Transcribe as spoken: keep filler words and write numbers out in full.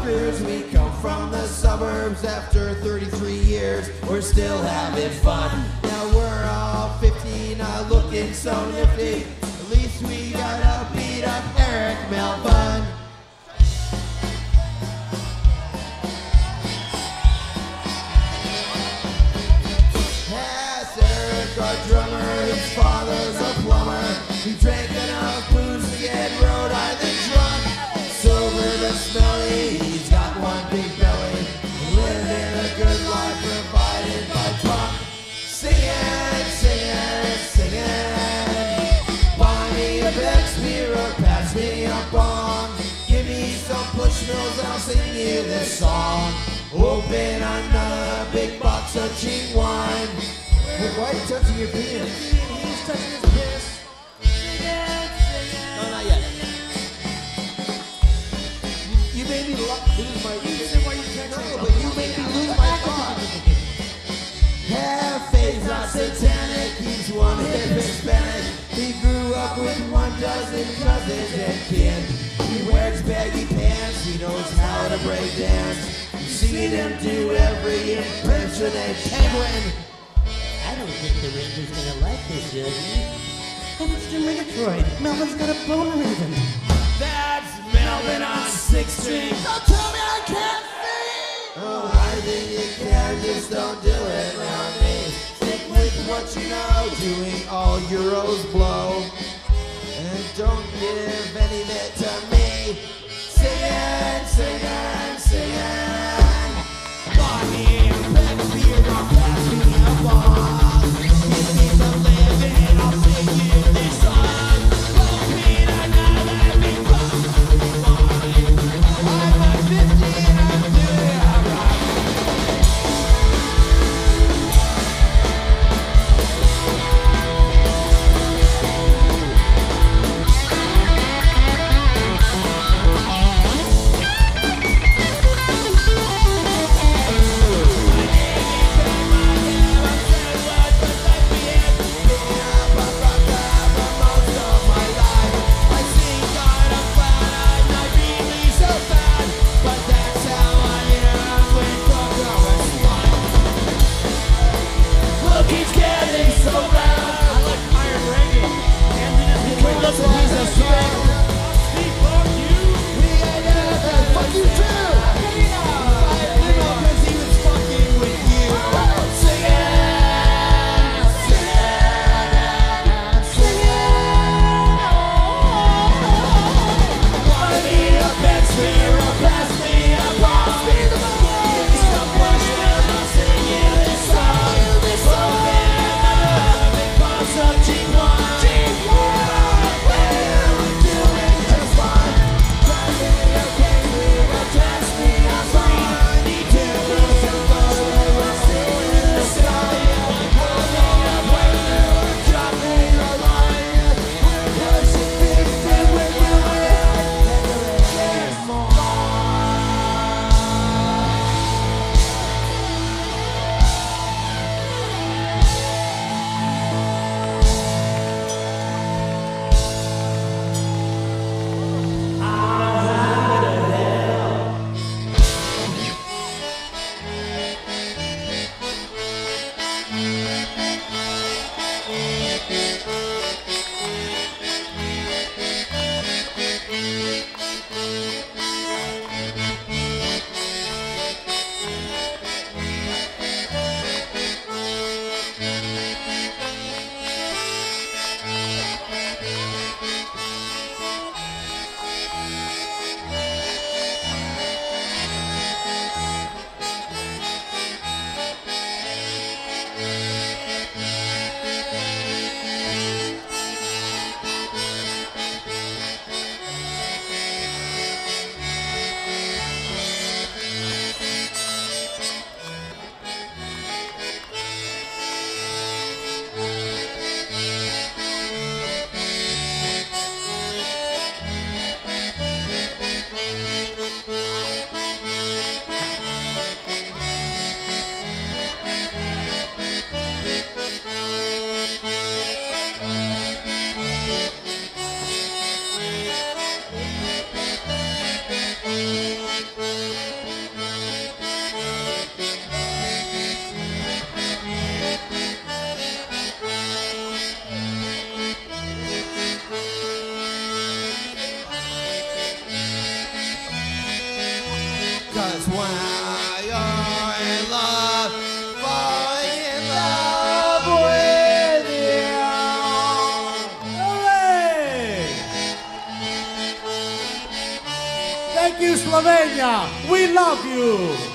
fuckers. We come from the suburbs after thirty-three years. We're still having fun. Now we're all fifty, not looking so nifty. At least we got a beat up Eric Melvin. That's Eric, our drummer. His father's a plumber. He drank enough booze to get Rhode Island drunk. Sober but smelly, he's got one big belly. Living a good life provided by punk. Singing, singing, singing. Buy me a Becks beer or pass me a bong. Give me some push mills and I'll sing you this song. Open another big box of cheap wine. Hey, why are you touching your penis? He's touching his piss. No, not yet. You made me lo- lose my... You said why you texting? No, but you made me lose my thought. Half-face, not satanic. He's one hip Hispanic. He grew up with one dozen cousins and kin. He wears baggy pants. He knows how to break dance. You've seen him do every impersonate penguin. I don't think the Ranger's gonna like this, Yogi. And it's Demetroid. Melvin's got a boner even. That's Melvin on six strings. Don't tell me I can't sing! Oh, I think you can, just don't do it around me. Stick with what you know, doing all Euros blow. And don't give any of it to me. Singing, singing, singing. Buy me a Becks beer or pass me a bong. Give me some living, I'll sing you this song. Open another big box of wine. I'm a fifty and I'm doing alright. when you're in love, falling in love with you. Hooray! Thank you, Slovenia. We love you.